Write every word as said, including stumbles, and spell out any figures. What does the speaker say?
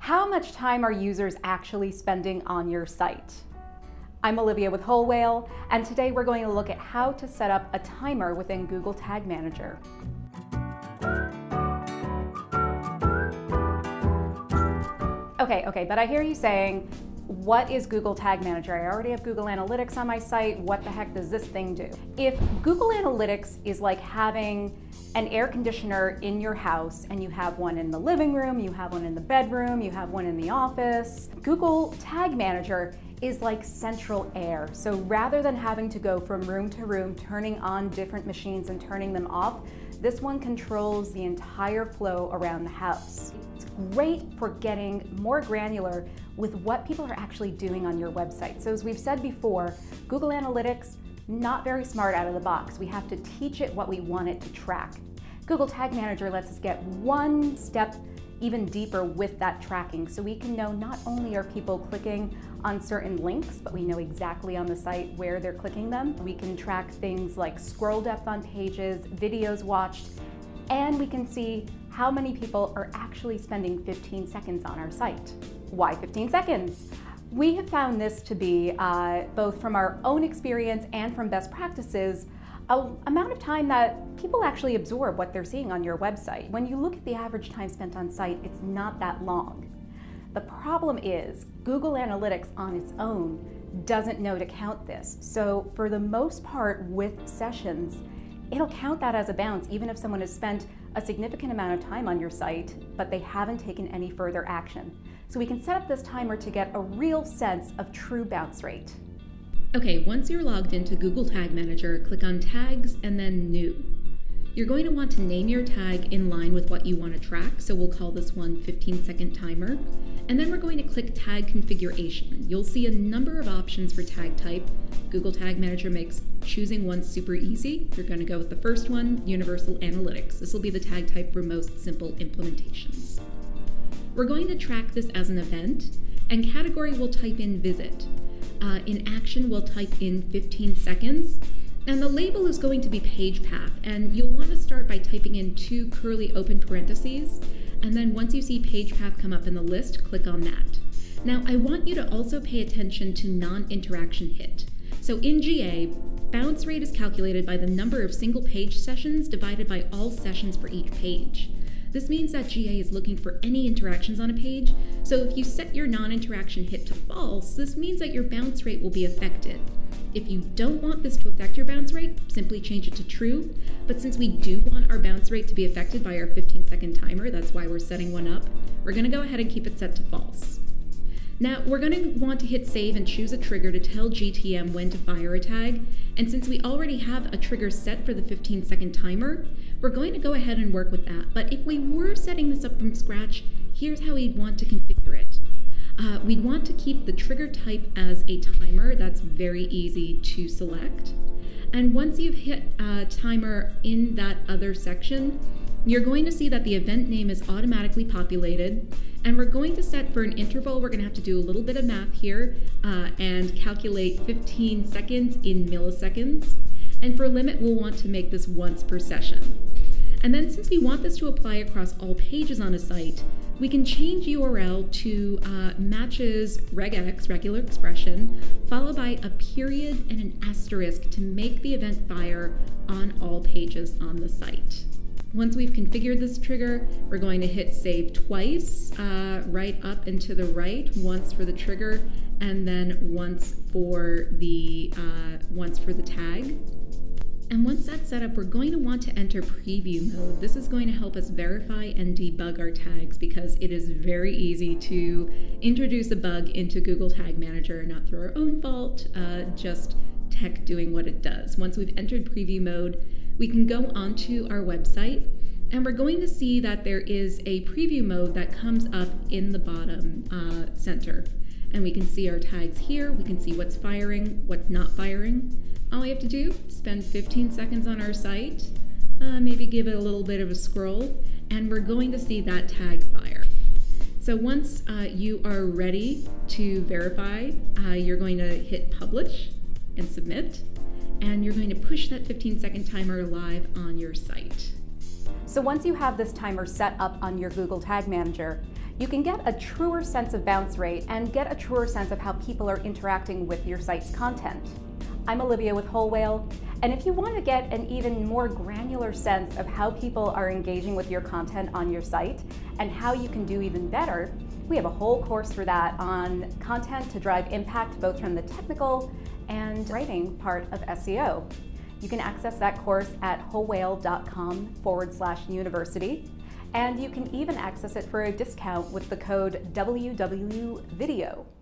How much time are users actually spending on your site? I'm Olivia with Whole Whale, and today we're going to look at how to set up a timer within Google Tag Manager. Okay, okay, but I hear you saying, what is Google Tag Manager? I already have Google Analytics on my site. What the heck does this thing do? If Google Analytics is like having an air conditioner in your house and you have one in the living room, you have one in the bedroom, you have one in the office, Google Tag Manager is like central air. So rather than having to go from room to room, turning on different machines and turning them off, this one controls the entire flow around the house. It's great for getting more granular with what people are actually doing on your website. So as we've said before, Google Analytics, not very smart out of the box. We have to teach it what we want it to track. Google Tag Manager lets us get one step even deeper with that tracking, so we can know not only are people clicking on certain links, but we know exactly on the site where they're clicking them. We can track things like scroll depth on pages, videos watched, and we can see how many people are actually spending fifteen seconds on our site. Why fifteen seconds? We have found this to be, uh, both from our own experience and from best practices, an amount of time that people actually absorb what they're seeing on your website. When you look at the average time spent on site, it's not that long. The problem is Google Analytics on its own doesn't know to count this. So for the most part with sessions, it'll count that as a bounce even if someone has spent a significant amount of time on your site, but they haven't taken any further action. So we can set up this timer to get a real sense of true bounce rate. Okay, once you're logged into Google Tag Manager, click on Tags and then New. You're going to want to name your tag in line with what you want to track, so we'll call this one fifteen second timer. And then we're going to click Tag Configuration. You'll see a number of options for tag type. Google Tag Manager makes choosing one super easy. You're going to go with the first one, Universal Analytics. This will be the tag type for most simple implementations. We're going to track this as an event, and category will type in Visit. Uh, in action, we'll type in fifteen seconds, and the label is going to be page path, and you'll want to start by typing in two curly open parentheses, and then once you see page path come up in the list, click on that. Now, I want you to also pay attention to non-interaction hit. So in G A, bounce rate is calculated by the number of single page sessions divided by all sessions for each page. This means that G A is looking for any interactions on a page, so if you set your non-interaction hit to false, this means that your bounce rate will be affected. If you don't want this to affect your bounce rate, simply change it to true, but since we do want our bounce rate to be affected by our fifteen second timer, that's why we're setting one up, we're going to go ahead and keep it set to false. Now, we're going to want to hit save and choose a trigger to tell G T M when to fire a tag, and since we already have a trigger set for the fifteen second timer, we're going to go ahead and work with that. But if we were setting this up from scratch, here's how we'd want to configure it. Uh, we'd want to keep the trigger type as a timer. That's very easy to select. And once you've hit a timer in that other section, you're going to see that the event name is automatically populated, and we're going to set for an interval. We're going to have to do a little bit of math here uh, and calculate fifteen seconds in milliseconds. And for limit, we'll want to make this once per session. And then since we want this to apply across all pages on a site, we can change U R L to uh, matches regex, regular expression, followed by a period and an asterisk to make the event fire on all pages on the site. Once we've configured this trigger, we're going to hit save twice, uh, right up and to the right, once for the trigger, and then once for the, uh, once for the tag. And once that's set up, we're going to want to enter preview mode. This is going to help us verify and debug our tags because it is very easy to introduce a bug into Google Tag Manager, not through our own fault, uh, just tech doing what it does. Once we've entered preview mode, we can go onto our website, and we're going to see that there is a preview mode that comes up in the bottom uh, center. And we can see our tags here, we can see what's firing, what's not firing. All we have to do, spend fifteen seconds on our site, uh, maybe give it a little bit of a scroll, and we're going to see that tag fire. So once uh, you are ready to verify, uh, you're going to hit publish and submit, and you're going to push that fifteen second timer live on your site. So once you have this timer set up on your Google Tag Manager, you can get a truer sense of bounce rate and get a truer sense of how people are interacting with your site's content. I'm Olivia with Whole Whale, and if you want to get an even more granular sense of how people are engaging with your content on your site and how you can do even better, we have a whole course for that on content to drive impact both from the technical and writing part of S E O. You can access that course at wholewhale.com forward slash university, and you can even access it for a discount with the code W W video.